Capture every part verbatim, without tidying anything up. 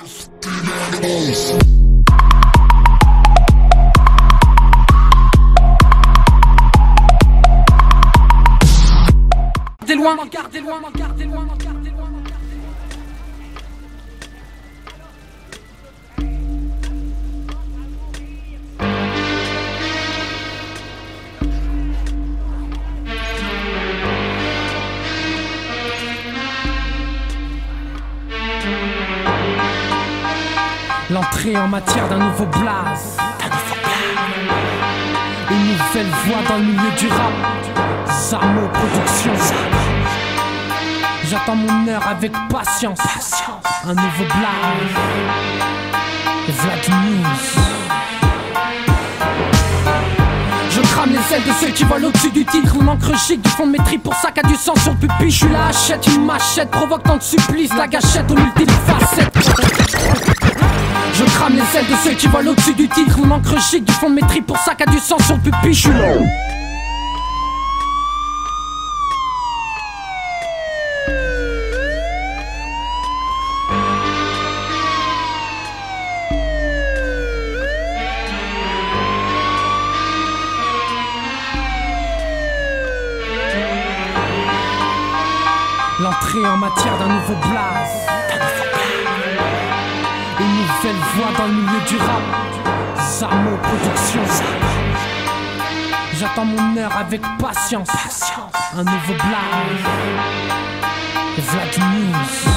Gardez loin, gardez loin, gardez loin, gardez loin. L'entrée en matière d'un nouveau blaze, une nouvelle voix dans le milieu du rap. Zamo Production. J'attends mon heure avec patience. Un nouveau blaze et Vlad News. Je crame les ailes de ceux qui volent au-dessus du titre. Mon encre chic du fond de mes tripes pour ça qu'a du sang sur le pupitre. Je suis la hachette, une machette, provoque tant de supplices. La gâchette aux multiples facettes. Je crame les ailes de ceux qui volent au-dessus du titre. Mon encre chic du fond de mes tripes pour ça qu'a du sang sur le pupitre. Je suis là. L'entrée en matière d'un nouveau blaze, une nouvelle voix dans le milieu du rap. Zamo Production. J'attends mon heure avec patience. Un nouveau blaze et Vlad News.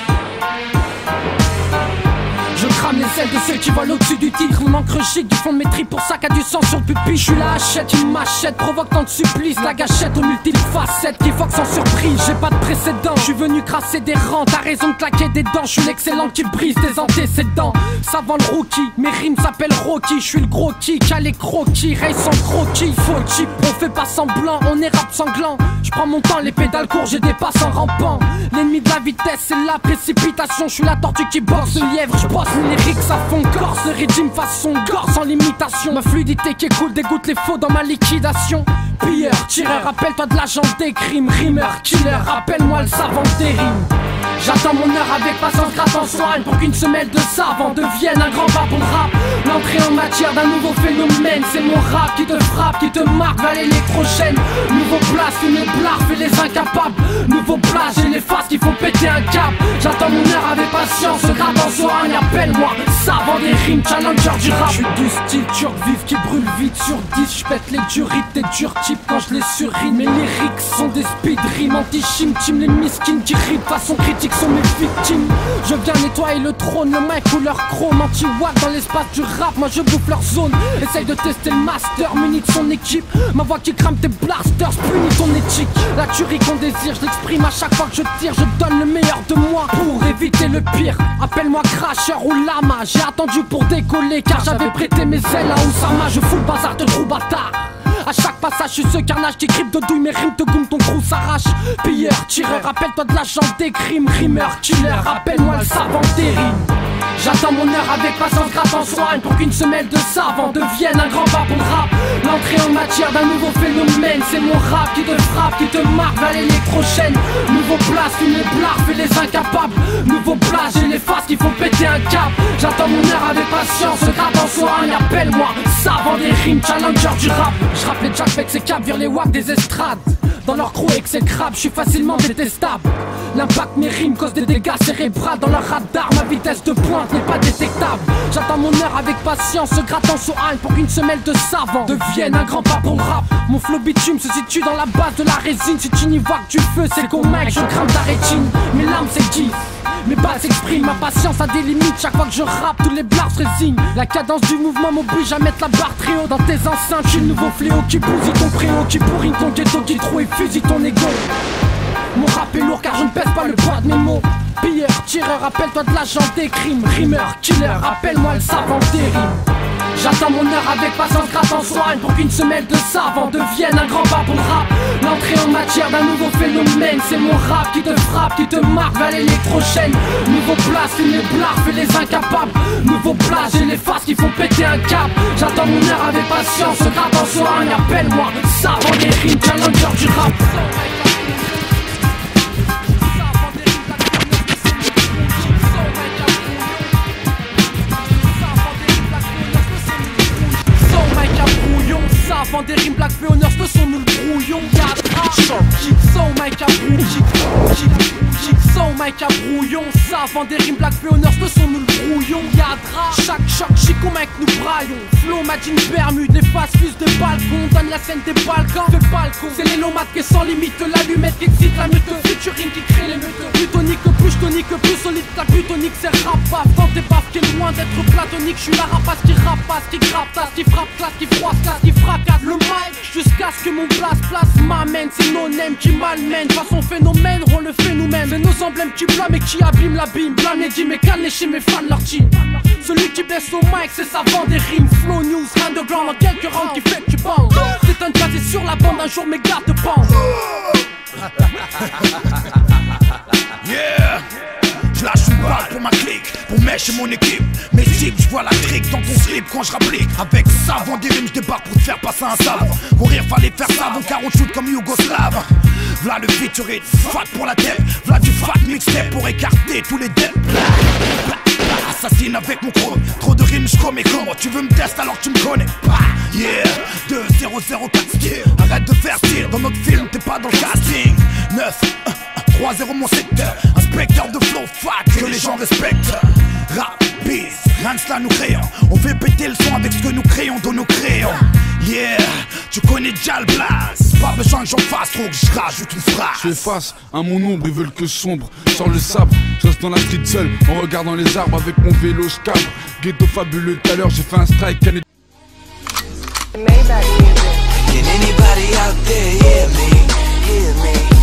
Je crame les ailes de ceux qui volent au-dessus du titre. Mon encre chic du fond de mes tripes pour ça qu'a du sang sur le pupitre. Je suis la hachette, une machette, provoque tant de supplices. La gâchette aux multiples facettes qui foque sans surprise. J'ai pas de précédent, je suis venu crasser des rangs. T'as raison de claquer des dents, je suis l'excellent qui brise des antécédents. Savant le rookie, mes rimes s'appellent Rocky. Je suis le gros kick, à les croquis, race sans croquis. Faux chip, on fait pas semblant, on est rap sanglant. Je prends mon temps, les pédales courent, j'ai des passes en rampant. L'ennemi de la vitesse, c'est la précipitation. Je suis la tortue qui boxe le lièvre, je bosse mes lyrics à fond corse. Le régime façon gorge sans limitation. Ma fluidité qui écoule dégoûte les faux dans ma liquidation. Pilleur, tireur, rappelle-toi de l'agent des crimes. Rimeur, killer, rappelle-moi le savant des rimes. J'attends mon heure avec patience, gratte en soigne pour qu'une semelle de savants devienne un grand pas pour le rap. L'entrée en matière d'un nouveau phénomène, c'est mon rap qui te frappe, qui te marque vers l'électrogène. Nouveau place, une blare, fait les incapables. Nouveau place, j'ai les faces qui font péter un cap. J'attends mon heure avec patience, gratte en soigne, appelle-moi savant des rimes, challenger du rap. J'suis du style turc vif qui brûle vite sur dix. J'pète les durites, des durs types quand je les surrime. Mes lyrics sont des speed rimes, anti-chim team. Les miskins qui riment façon critique sont mes victimes. Je viens nettoyer le trône, le mic couleur chrome. Anti-wack dans l'espace du rap, moi je bouffe leur zone. Essaye de tester le master, muni de son équipe. Ma voix qui crame tes blasters, punit ton éthique. La tuerie qu'on désire, je l'exprime à chaque fois que je tire. Je donne le meilleur de moi pour éviter le pire. Appelle-moi cracheur ou lama. J'ai attendu pour décoller car j'avais prêté mes ailes à Oussama. Je fous le bazar de gros bâtard. A chaque passage, je suis ce carnage qui grippe de douille. Mes rimes te goûtent, ton crew s'arrache. Pilleur, tireur, rappelle-toi de l'agent des crimes. Rimeur, killer, rappelle-moi le savant des rimes. J'attends mon heure avec patience, gratte en soigne pour qu'une semelle de savants devienne un grand pas pour le rap. L'entrée en matière d'un nouveau phénomène, c'est mon rap qui te frappe, qui te marque vers l'électrogène. Nouveau place, une blare, fait les incapables. Nouveau place, j'ai les faces qui font péter un cap. J'attends mon heure avec patience, gratte en soigne, appelle-moi savant des rimes, challenger du rap. Je rappe les jacks avec ses caps, vire les wacks des estrades. Dans leur crew exécrable, je suis facilement détestable. L'impact mes rimes cause des dégâts cérébraux. Dans leur radar, ma vitesse de pointe n'est pas détectable. J'attends mon heure avec patience, se grattant sur haine pour qu'une semelle de savants devienne un grand pas pour le rap. Mon flow bitume se situe dans la base de la résine. Si tu n'y vois que du feu, c'est qu'on mec, je crame ta rétine. Mes larmes s'aiguisent, mes balles s'expriment. Ma patience a des limites, chaque fois que je rappe, tous les blars se résignent. La cadence du mouvement m'oblige à mettre la barre très haut. Dans tes enceintes, je suis le nouveau fléau qui bousille ton préau, qui pourrit ton ghetto, qui trouve et fusille ton ego. Mon rap est lourd car je ne pèse pas le poids de mes mots. Pilleur, tireur, rappelle-toi de l'agent des crimes. Rimeur, killer, rappelle-moi le savant des rimes. J'attends mon heure avec patience, gratte en soigne pour qu'une semelle de savants devienne un grand pas pour le rap. L'entrée en matière d'un nouveau phénomène, c'est mon rap qui te frappe, qui te marque vers l'électrogène. Nouveau place, une blare, fait les incapables. Nouveau place, j'ai les faces qui font péter un cap. J'attends mon heure avec patience, gratte en soigne, appelle-moi savant des rimes, challenger du rap. mic à brouillon. Ça vend des rimes Black Pioners, ce sont nous le brouillon. Yadra, chaque choc, chico mec nous braillons. Flow, Madine, Bermude, les faces fusent des balcons. Donne la scène des Balkans, fais balcon. C'est les nomades qui sans limite, l'allumette qui excite la meute. Featuring qui crée les meutes. Plutonique, plus tonique, plus solide que la plutonique, c'est rap paf. Quand t'es paf qui est loin d'être platonique, je suis la rapace qui rapace, qui grappe tasse, qui frappe classe, qui froisse classe, qui fracasse le mic. Jusqu'à ce que mon place place m'amène. C'est nos nems qui malmènent. Façon phénomène, on le fait nous-mêmes. C'est nos emblèmes qui blâment et qui abîment l'abîme. Blâme et dit mais calme chez mes fans leur team. Celui qui baisse au mic, c'est ça vend des rimes. Flow news, underground en quelques rounds qui fait que tu bandes. T'étonnes pas, t'es sur la bande, un jour mes gars te pendent. Yeah, je lâche une balle pour ma clique, pour mèche et mon équipe. Mes cibles, je vois la trique dans ton slip quand je rapplique. Avec ça, vend des rimes, je débarque pour te faire passer un savon. Courir, fallait faire ça, mon car on shoot comme Yougoslave. V'là le featuring, fat pour la tête. V'là du fat mixtape pour écarter tous les dettes. Assassine avec mon chrome, trop de rimes, j'commets comment. Tu veux me tester alors que tu me connais pas. Yeah, deux zéro zéro quatre style. Arrête de faire style, dans notre film t'es pas dans le casting. Neuf trois zéro mon secteur, inspecteur de flow fat que les gens respectent. Rap, beat, rien que cela nous créons. On fait péter le son avec ce que nous créons dans nos crayons. Yeah, tu connais déjà le blaze. Pas besoin que j'en fasse trop, que je rajoute une phrase. Je fais face à mon ombre, ils veulent que sombre. Sors le sabre, je reste dans la street seul. En regardant les arbres avec mon vélo, je cabre. Ghetto fabuleux, tout à l'heure j'ai fait un strike. Can anybody out there hear me, hear me?